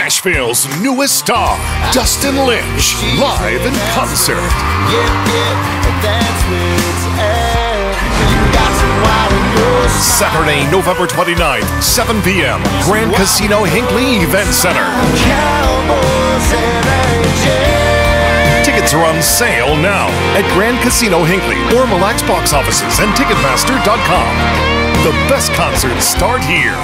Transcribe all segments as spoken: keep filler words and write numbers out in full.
Nashville's newest star, Dustin Lynch, live in concert. Saturday, November twenty-ninth, seven p m Grand Casino Hinckley Event Center. Tickets are on sale now at Grand Casino Hinckley or Mille Lacs box offices and Ticketmaster dot com. The best concerts start here.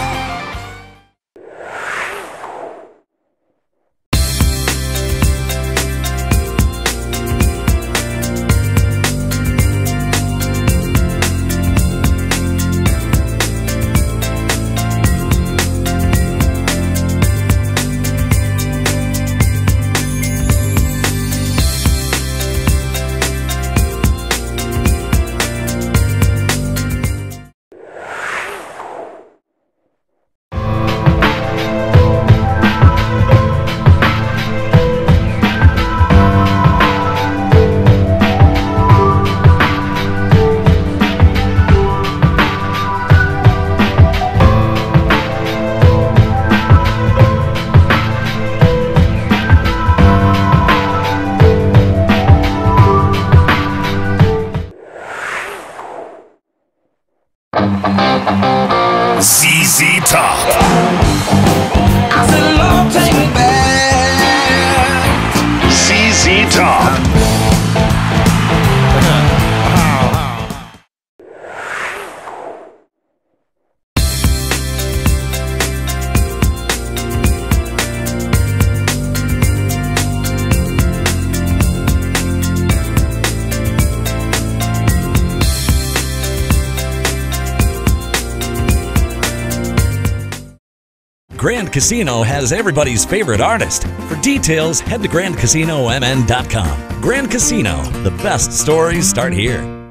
Z Z Top. I said, Lord, take me back. Z Z Top. Grand Casino has everybody's favorite artist. For details, head to grand casino m n dot com. Grand Casino, the best stories start here.